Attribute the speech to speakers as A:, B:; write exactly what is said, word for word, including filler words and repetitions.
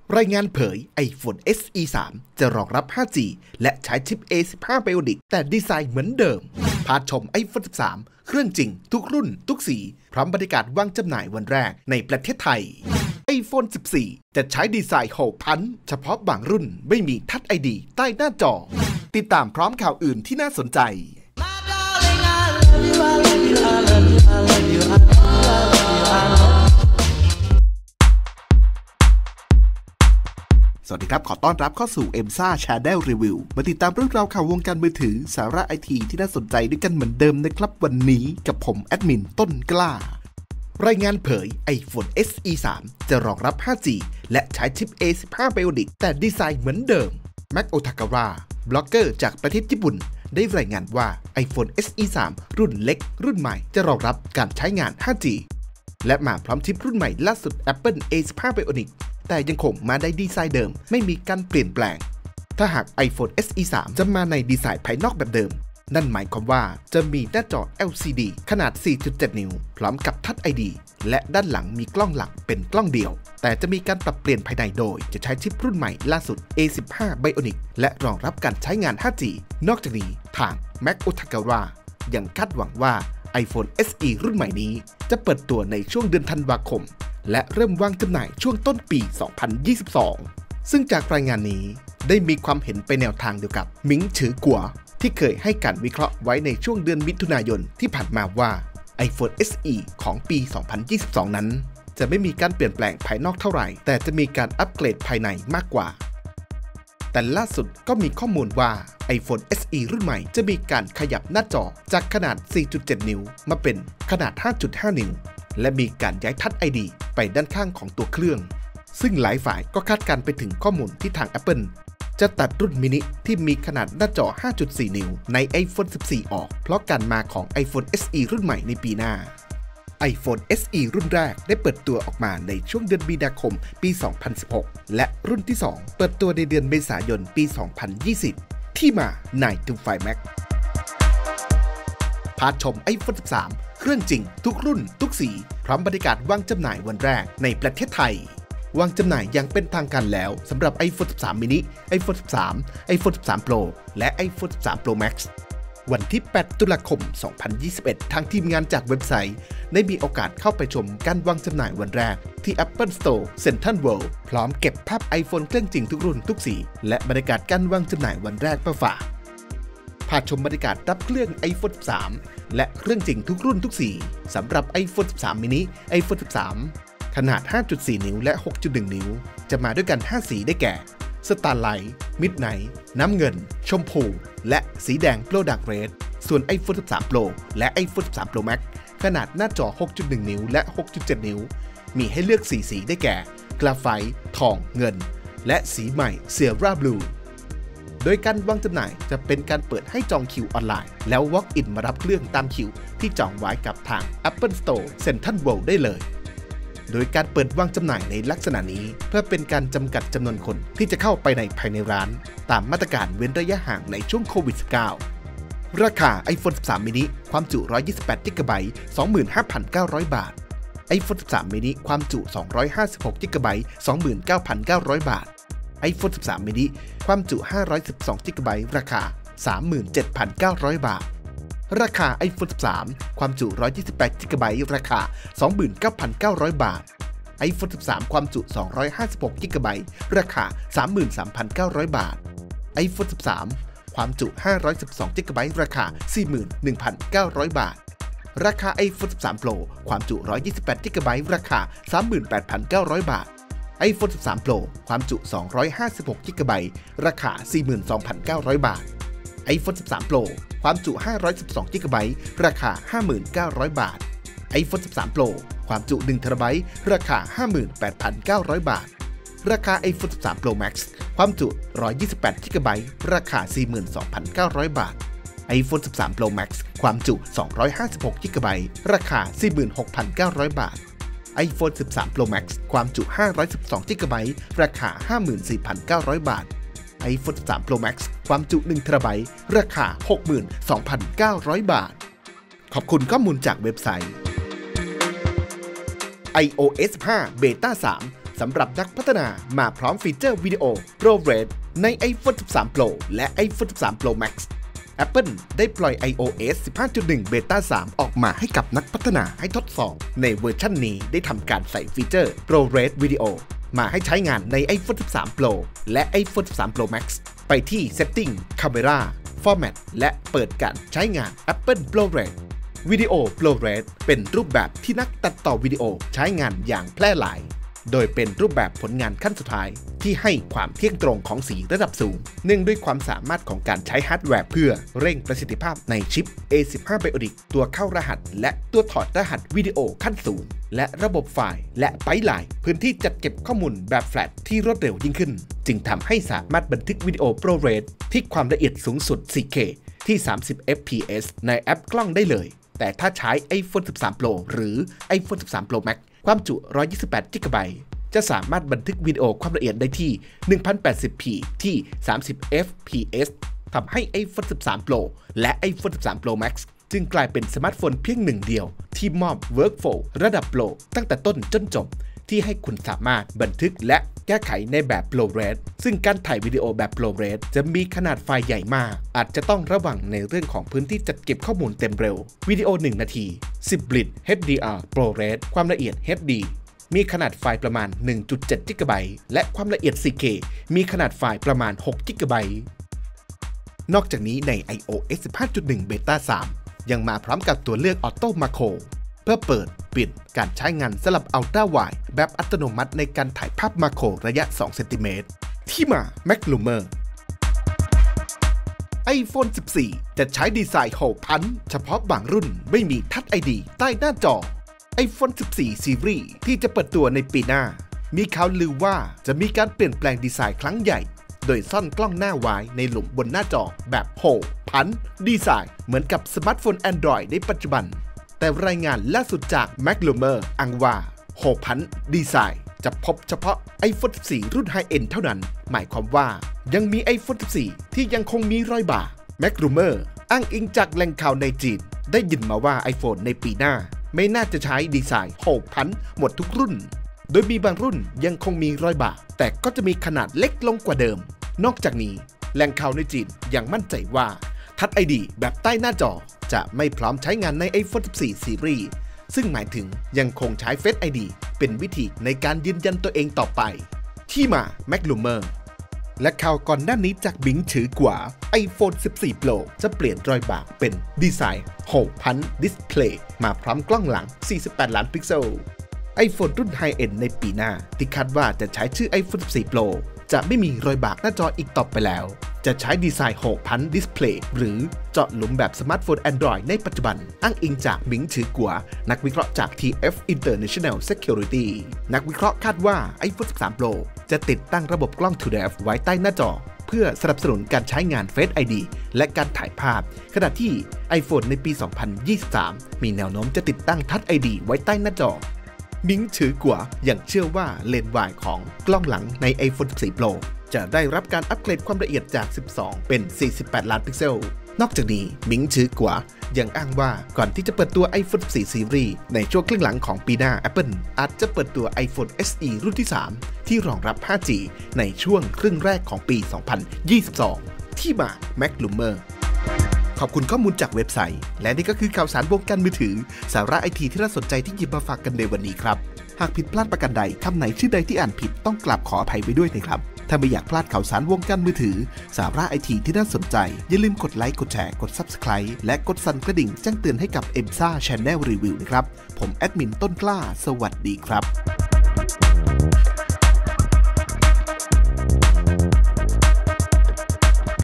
A: รายงานเผย iPhone เอส อี สาม จะรองรับ ห้าจี และใช้ชิป เอ สิบห้า Bionic แต่ดีไซน์เหมือนเดิมพาชม iPhone สิบสาม เครื่องจริงทุกรุ่นทุกสีพร้อมบริการวางจำหน่ายวันแรกในประเทศไทย iPhone สิบสี่ จะใช้ดีไซน์โหกพันเฉพาะบางรุ่นไม่มีทัช ไอ ดี ใต้หน้าจอติดตามพร้อมข่าวอื่นที่น่าสนใจสวัสดีครับขอต้อนรับเข้าสู่ เอ็ม ซ่า Channel Review มาติดตามเรื่องราวข่าววงการมือถือสาระไอทีที่น่าสนใจด้วยกันเหมือนเดิมนะครับวันนี้กับผมแอดมินต้นกล้ารายงานเผย iPhone เอส อี สาม จะรองรับ ห้าจี และใช้ชิป เอ สิบห้า Bionic แต่ดีไซน์เหมือนเดิม Mac Otakara บล็อกเกอร์จากประเทศญี่ปุ่นได้รายงานว่า iPhone เอส อี สาม รุ่นเล็กรุ่นใหม่จะรองรับการใช้งาน ห้าจี และมาพร้อมชิปรุ่นใหม่ล่าสุด Apple เอ สิบห้า Bionicแต่ยังคงมาในดีไซน์เดิมไม่มีการเปลี่ยนแปลงถ้าหาก iPhone เอส อี สาม จะมาในดีไซน์ภายนอกแบบเดิมนั่นหมายความว่าจะมีหน้าจอ แอล ซี ดี ขนาด สี่จุดเจ็ด นิ้วพร้อมกับทัช ไอ ดี และด้านหลังมีกล้องหลักเป็นกล้องเดียวแต่จะมีการปรับเปลี่ยนภายในโดยจะใช้ชิปรุ่นใหม่ล่าสุด เอ สิบห้า Bionic และรองรับการใช้งาน ห้าจี นอกจากนี้ทาง Mac Otakara ยังคาดหวังว่า iPhone เอส อี รุ่นใหม่นี้จะเปิดตัวในช่วงเดือนธันวาคมและเริ่มวางจำหน่ายช่วงต้นปี สองพันยี่สิบสอง ซึ่งจากรายงานนี้ได้มีความเห็นไปแนวทางเดียวกับมิงฉือกัวที่เคยให้การวิเคราะห์ไว้ในช่วงเดือนมิถุนายนที่ผ่านมาว่า iPhone เอส อี ของปี สองพันยี่สิบสอง นั้นจะไม่มีการเปลี่ยนแปลงภายนอกเท่าไหร่แต่จะมีการอัปเกรดภายในมากกว่าแต่ล่าสุดก็มีข้อมูลว่า iPhone เอส อี รุ่นใหม่จะมีการขยับหน้าจอจากขนาด สี่จุดเจ็ด นิ้วมาเป็นขนาด ห้าจุดห้า นิ้วและมีการย้ายทัช ไอ ดี ไปด้านข้างของตัวเครื่องซึ่งหลายฝ่ายก็คาดการไปถึงข้อมูลที่ทาง Apple จะตัดรุ่นมินิที่มีขนาดหน้าจอ ห้าจุดสี่ นิ้วใน iPhone สิบสี่ ออกเพราะการมาของ iPhone เอส อี รุ่นใหม่ในปีหน้า iPhone เอส อี รุ่นแรกได้เปิดตัวออกมาในช่วงเดือนมีนาคมปี สองพันสิบหก และรุ่นที่ สอง เปิดตัวในเดือนเมษายนปี สองพันยี่สิบ ที่มา ไนน์ ทู ไฟว์ Max พาชม iPhone สิบสาม เครื่องจริงทุกรุ่นทุกสีพร้อมบริการวางจำหน่ายวันแรกในประเทศไทยวางจำหน่ายอย่างเป็นทางการแล้วสำหรับ iPhone สิบสาม mini iPhone สิบสาม iPhone สิบสาม Pro และ iPhone สิบสาม Pro Max วันที่ แปด ตุลาคม สองพันยี่สิบเอ็ด ทางทีมงานจากเว็บไซต์ได้มีโอกาสเข้าไปชมการวางจำหน่ายวันแรกที่ Apple Store Central World พร้อมเก็บภาพ iPhone เครื่องจริงทุกรุ่นทุกสีและบรรยากาศการวางจำหน่ายวันแรกมาฝากพาชมบรรยากาศรับเครื่อง iPhone สิบสาม และเครื่องจริงทุกรุ่นทุกสีสำหรับ iPhone สิบสาม mini iPhone สิบสาม ขนาด ห้าจุดสี่ นิ้วและ หกจุดหนึ่ง นิ้วจะมาด้วยกัน ห้า สีได้แก่ Starlight Midnight น้ำเงินชมพูและสีแดง Pro Dark Red ส่วน iPhone สิบสาม Pro และ iPhone สิบสาม Pro Max ขนาดหน้าจอ หกจุดหนึ่ง นิ้วและ หกจุดเจ็ด นิ้วมีให้เลือก สี่ สีได้แก่กราไฟต์ทองเงินและสีใหม่ Sierra Blueโดยการวางจำหน่ายจะเป็นการเปิดให้จองคิวออนไลน์แล้ว walk in มารับเครื่องตามคิวที่จองไว้กับทาง Apple Store Central World ได้เลยโดยการเปิดวางจำหน่ายในลักษณะนี้เพื่อเป็นการจำกัดจำนวนคนที่จะเข้าไปในภายในร้านตามมาตรการเว้นระยะห่างในช่วงโควิด สิบเก้า ราคา iPhone สิบสาม mini ความจุ หนึ่งร้อยยี่สิบแปด จิกะไบต์ สองหมื่นห้าพันเก้าร้อย บาท iPhone สิบสาม mini ความจุ สองร้อยห้าสิบหก จิกะไบต์ สองหมื่นเก้าพันเก้าร้อย บาทiPhone สิบสาม mini ความจุ ห้าร้อยสิบสอง จิกะไบต์ ราคา สามหมื่นเจ็ดพันเก้าร้อย บาท ราคา iPhone สิบสาม ความจุ หนึ่งร้อยยี่สิบแปด จิกะไบต์ ราคา สองหมื่นเก้าพันเก้าร้อย บาท iPhone สิบสาม ความจุ สองร้อยห้าสิบหก จิกะไบต์ ราคา สามหมื่นสามพันเก้าร้อย บาท iPhone สิบสาม ความจุ ห้าร้อยสิบสอง จิกะไบต์ ราคา สี่หมื่นหนึ่งพันเก้าร้อย บาท ราคา iPhone สิบสาม Pro ความจุ หนึ่งร้อยยี่สิบแปด จิกะไบต์ ราคา สามหมื่นแปดพันเก้าร้อย บาทiPhone สิบสาม Pro ความจุ สองร้อยห้าสิบหก จิกะไบต์ ราคา สี่หมื่นสองพันเก้าร้อย บาท iPhone สิบสาม Pro ความจุ ห้าร้อยสิบสอง จิกะไบต์ ราคา ห้าหมื่นเก้าร้อย บาท iPhone สิบสาม Pro ความจุ หนึ่ง เทราไบต์ ราคา ห้าหมื่นแปดพันเก้าร้อย บาท ราคา iPhone สิบสาม Pro Max ความจุ หนึ่งร้อยยี่สิบแปด จิกะไบต์ ราคา สี่หมื่นสองพันเก้าร้อย บาท iPhone สิบสาม Pro Max ความจุ สองร้อยห้าสิบหก จิกะไบต์ ราคา สี่หมื่นหกพันเก้าร้อย บาทiPhone สิบสาม Pro Max ความจุ ห้าร้อยสิบสอง จิกะไบต์ ราคา ห้าหมื่นสี่พันเก้าร้อย บาท iPhone สิบสาม Pro Max ความจุ หนึ่ง เทราไบต์ ราคา หกหมื่นสองพันเก้าร้อย บาท ขอบคุณข้อมูลจากเว็บไซต์ iOS สิบห้า Beta สามสำหรับนักพัฒนามาพร้อมฟีเจอร์วิดีโอ ProRes ใน iPhone สิบสาม Pro และ iPhone สิบสาม Pro Max Apple ได้ปล่อย iOS สิบห้าจุดหนึ่ง Beta สาม ออกมาให้กับนักพัฒนาให้ทดสอบในเวอร์ชันนี้ได้ทำการใส่ฟีเจอร์ ProRes Video มาให้ใช้งานใน iPhone สิบสาม Pro และ iPhone สิบสาม Pro Max ไปที่ Setting Camera Format และเปิดการใช้งาน Apple ProRes วิดีโอ ProRes เป็นรูปแบบที่นักตัดต่อวิดีโอใช้งานอย่างแพร่หลายโดยเป็นรูปแบบผลงานขั้นสุดท้ายที่ให้ความเที่ยงตรงของสีระดับสูงเนื่องด้วยความสามารถของการใช้ฮาร์ดแวร์เพื่อเร่งประสิทธิภาพในชิป เอ สิบห้า Bionic ตัวเข้ารหัสและตัวถอดรหัสวิดีโอขั้นสูงและระบบไฟล์และไพป์ไลน์พื้นที่จัดเก็บข้อมูลแบบแฟลชที่รวดเร็วยิ่งขึ้นจึงทำให้สามารถบันทึกวิดีโอ ProRes ที่ความละเอียดสูงสุด โฟร์เค ที่ สามสิบ เอฟ พี เอส ในแอปกล้องได้เลยแต่ถ้าใช้ iPhone สิบสาม Pro หรือ iPhone สิบสาม Pro Max ความจุ หนึ่งร้อยยี่สิบแปด จิกะไบต์ จะสามารถบันทึกวิดีโอความละเอียดได้ที่ หนึ่งพันแปดสิบพี ที่ สามสิบ เอฟ พี เอส ทำให้ iPhone สิบสาม Pro และ iPhone สิบสาม Pro Max จึงกลายเป็นสมาร์ทโฟนเพียงหนึ่งเดียวที่มอบ Workflow ระดับโปรตั้งแต่ต้นจนจบที่ให้คุณสามารถบันทึกและแก้ไขในแบบ ProRes ซึ่งการถ่ายวิดีโอแบบ ProRes จะมีขนาดไฟล์ใหญ่มากอาจจะต้องระวังในเรื่องของพื้นที่จัดเก็บข้อมูลเต็มเร็ววิดีโอหนึ่งนาทีสิบ บิต เอช ดี อาร์ ProRes ความละเอียด เอช ดี มีขนาดไฟล์ประมาณ หนึ่งจุดเจ็ด จิกะไบต์และความละเอียด โฟร์เค มีขนาดไฟล์ประมาณ หก จิกะไบต์นอกจากนี้ใน iOS สิบห้าจุดหนึ่ง Beta สาม ยังมาพร้อมกับตัวเลือก Auto Macro เพื่อเปิดปิดการใช้งานสลับ Ultra Wide แบบอัตโนมัติในการถ่ายภาพมาโครระยะ สอง เซนติเมตร ที่มา Magloomer iPhone สิบสี่ จะใช้ดีไซน์โหกพันเฉพาะบางรุ่นไม่มีทัช ไอ ดี ใต้หน้าจอ iPhone สิบสี่ Series ที่จะเปิดตัวในปีหน้ามีข่าวลือว่าจะมีการเปลี่ยนแปลงดีไซน์ครั้งใหญ่โดยซ่อนกล้องหน้าไว้ในหลุมบนหน้าจอแบบโหกพันดีไซน์เหมือนกับสมาร์ทโฟน Android ในปัจจุบันแต่รายงานล่าสุดจาก Magloomer อ้างว่าโหกพันดีไซน์จะพบเฉพาะ iPhone สิบสี่ รุ่น High End เท่านั้นหมายความว่ายังมี iPhone สิบสี่ ที่ยังคงมีรอยบาก Magloomer อ้างอิงจากแหล่งข่าวในจีนได้ยินมาว่า iPhone ในปีหน้าไม่น่าจะใช้ดีไซน์โหกพันหมดทุกรุ่นโดยมีบางรุ่นยังคงมีรอยบากแต่ก็จะมีขนาดเล็กลงกว่าเดิมนอกจากนี้แหล่งข่าวในจีนยังมั่นใจว่าทัช ไอ ดี แบบใต้หน้าจอจะไม่พร้อมใช้งานใน iPhone สิบสี่ Series ซึ่งหมายถึงยังคงใช้ Face ไอ ดี เป็นวิธีในการยืนยันตัวเองต่อไปที่มา Magloomer และข่าวก่อนหน้านี้จากบิงถือกว่า iPhone สิบสี่ Pro จะเปลี่ยนรอยบากเป็นดีไซน์โหกพันดิสเพลย์มาพร้อมกล้องหลังสี่สิบแปดล้านพิกเซล iPhone รุ่น High End ในปีหน้าที่คาดว่าจะใช้ชื่อ iPhone สิบสี่ Pro จะไม่มีรอยบากหน้าจออีกต่อไปแล้วจะใช้ดีไซน์โหกพันดิสเพลย์หรือเจาะหลุมแบบสมาร์ทโฟน Android ในปัจจุบันอ้างอิงจากหมิงถือกัวนักวิเคราะห์จาก ที เอฟ International Security นักวิเคราะห์คาดว่า iPhone สิบสาม Pro จะติดตั้งระบบกล้อง ทู ดี เอฟ ไว้ใต้หน้าจอเพื่อสนับสนุนการใช้งาน Face ไอ ดี และการถ่ายภาพขณะที่ iPhone ในปี สองพันยี่สิบสาม มีแนวโน้มจะติดตั้งทัช ไอ ดี ไว้ใต้หน้าจอมิงถือกว่ายังเชื่อว่าเลนส์วายของกล้องหลังใน iPhone สิบสี่ Pro จะได้รับการอัปเกรดความละเอียดจาก สิบสอง เป็น สี่สิบแปด ล้านพิกเซล นอกจากนี้มิงถือกว่ายังอ้างว่าก่อนที่จะเปิดตัว iPhone สิบสี่ Series ในช่วงครึ่งหลังของปีหน้า Apple อาจจะเปิดตัว iPhone เอส อี รุ่นที่ สาม ที่รองรับ ห้าจี ในช่วงครึ่งแรกของปี สองพันยี่สิบสอง ที่มา Magloomerขอบคุณข้อมูลจากเว็บไซต์และนี่ก็คือข่าวสารวงการมือถือสาระไอทีที่น่าสนใจที่หยิบมาฝากกันในวันนี้ครับหากผิดพลาดประการใดคำไหนชื่อใดที่อ่านผิดต้องกราบขออภัยไว้ด้วยนะครับถ้าไม่อยากพลาดข่าวสารวงการมือถือสาระไอทีที่น่าสนใจอย่าลืมกดไลค์กดแชร์กด Subscribe และกดสั่นกระดิ่งแจ้งเตือนให้กับ เอ็ม เอ เอส เอ Channel Review นะครับผมแอดมินต้นกล้าสวัสดีครับ